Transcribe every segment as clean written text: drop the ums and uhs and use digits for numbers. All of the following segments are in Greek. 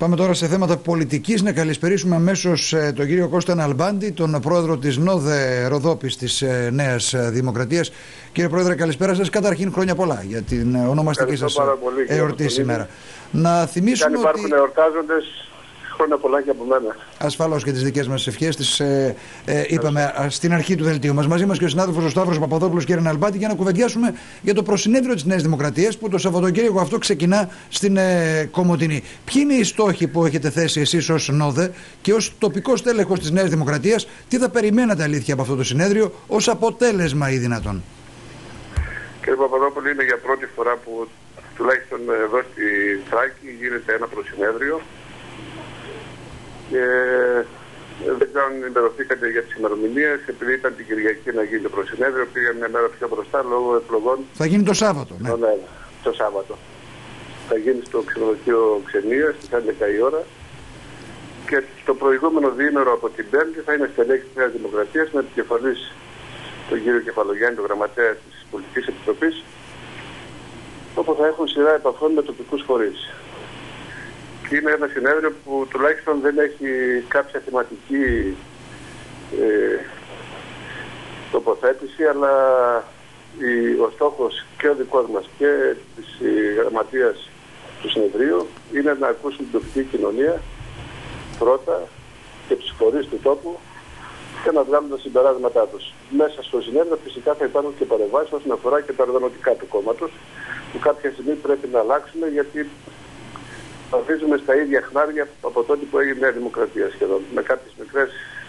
Πάμε τώρα σε θέματα πολιτικής. Να καλησπερίσουμε αμέσως τον κύριο Κώστα Ναλμπάντη, τον πρόεδρο της ΝΟΔΕ Ροδόπης της Νέας Δημοκρατίας. Κύριε Πρόεδρε, καλησπέρα σας. Καταρχήν, χρόνια πολλά για την ονομαστική σας εορτή σήμερα. Να θυμίσουμε ότι υπάρχουν εορτάζοντες, χρόνια πολλά και από μένα. Ασφαλώς και τις δικές μας ευχές τις είπαμε στην αρχή του δελτίου μας. Μαζί μας και ο συνάδελφος ο Σταύρος Παπαδόπουλος, κύριε Ναλμπάντη, για να κουβεντιάσουμε για το προσυνέδριο της Νέας Δημοκρατίας που το Σαββατοκύριακο αυτό ξεκινά στην Κομοτηνή. Ποιοι είναι οι στόχοι που έχετε θέσει εσείς ως ΝΟΔΕ και ως τοπικός τέλεχος της Νέας Δημοκρατίας, τι θα περιμένατε αλήθεια από αυτό το συνέδριο ως αποτέλεσμα ή δυνατόν? Κύριε Παπαδόπουλο, είναι για πρώτη φορά που τουλάχιστον εδώ στη Θράκη γίνεται ένα προσυνέδριο. Και δεν ξέρω αν ενημερωθήκατε για τις ημερομηνίες, επειδή ήταν την Κυριακή να γίνει το προσυνέδριο, πήγα μια μέρα πιο μπροστά λόγω εκλογών. Θα γίνει το Σάββατο. Ναι. Το Σάββατο. Θα γίνει στο ξενοδοχείο Ξενίας στις 11 η ώρα. Και το προηγούμενο διήμερο από την Πέμπτη θα είναι στελέχη της Νέας Δημοκρατίας με επικεφαλής τον κύριο Κεφαλογιάννη, τον γραμματέα της Πολιτικής Επιτροπής, όπου θα έχουν σειρά επαφών με τοπικούς φορείς. Είναι ένα συνέδριο που τουλάχιστον δεν έχει κάποια θεματική τοποθέτηση, αλλά ο στόχος και ο δικός μας και της γραμματείας του συνεδρίου είναι να ακούσουν την τοπική κοινωνία πρώτα και τους φορείς του τόπου και να βγάλουν τα συμπεράσματά τους. Μέσα στο συνέδριο φυσικά θα υπάρχουν και παρεμβάσεις όσον αφορά και τα οργανωτικά του κόμματος, που κάποια στιγμή πρέπει να αλλάξουμε, γιατί αφήσουμε στα ίδια χνάρια από τότε που έγινε η Νέα Δημοκρατία σχεδόν, με κάποιες μικρές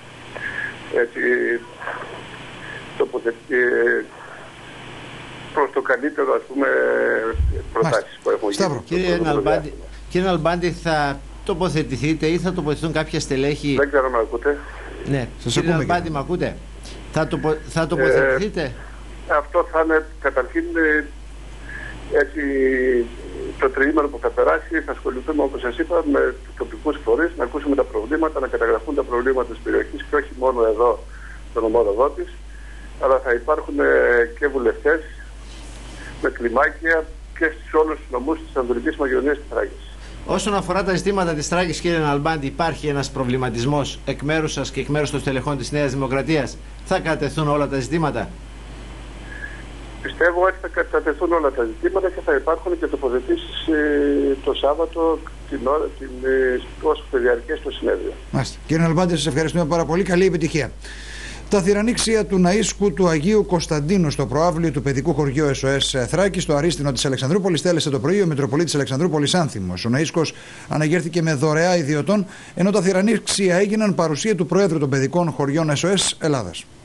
προς το καλύτερο, ας πούμε, προτάσεις που έχουν γίνει. Κύριε Ναλμπάντη, θα τοποθετηθείτε ή θα τοποθετηθούν κάποια στελέχη? Δεν ξέρω αν με ακούτε. Ναι, κύριε Ναλμπάντη, με ακούτε? Θα τοποθετηθείτε? Αυτό θα είναι καταρχήν έτσι. Το τριήμερο που θα περάσει θα ασχοληθούμε, όπως σας είπα, με τοπικούς φορείς, να ακούσουμε τα προβλήματα, να καταγραφούν τα προβλήματα της περιοχής και όχι μόνο εδώ στον νομό Ροδόπης, αλλά θα υπάρχουν και βουλευτές με κλιμάκια και σε όλους τους νομούς της Ανατολικής Μακεδονίας της Θράκης. Όσον αφορά τα ζητήματα της Θράκης, κύριε Ναλμπάντη, υπάρχει ένας προβληματισμός εκ μέρους σας και εκ μέρους των στελεχών της Νέας Δημοκρατίας? Θα κατευθούν όλα τα ζητήματα? Πιστεύω ότι θα κατατεθούν όλα τα ζητήματα και θα υπάρχουν και τοποθετήσεις το Σάββατο όσο θα διαρκέσει το συνέδριο. Μάλιστα. Κύριε Ναλμπάντη, σας ευχαριστούμε πάρα πολύ. Καλή επιτυχία. Τα θυρανίξια του ναΐσκου του Αγίου Κωνσταντίνου στο προαύλιο του παιδικού χωριού SOS Θράκη, στο Αρίστινο της Αλεξανδρούπολης, τέλεσε το πρωί ο Μητροπολίτης Αλεξανδρούπολης Άνθιμος. Ο ναΐσκος αναγέρθηκε με δωρεά ιδιωτών, ενώ τα θυρανίξια έγιναν παρουσία του Προέδρου των Παιδικών Χωριών SOS Ελλάδας.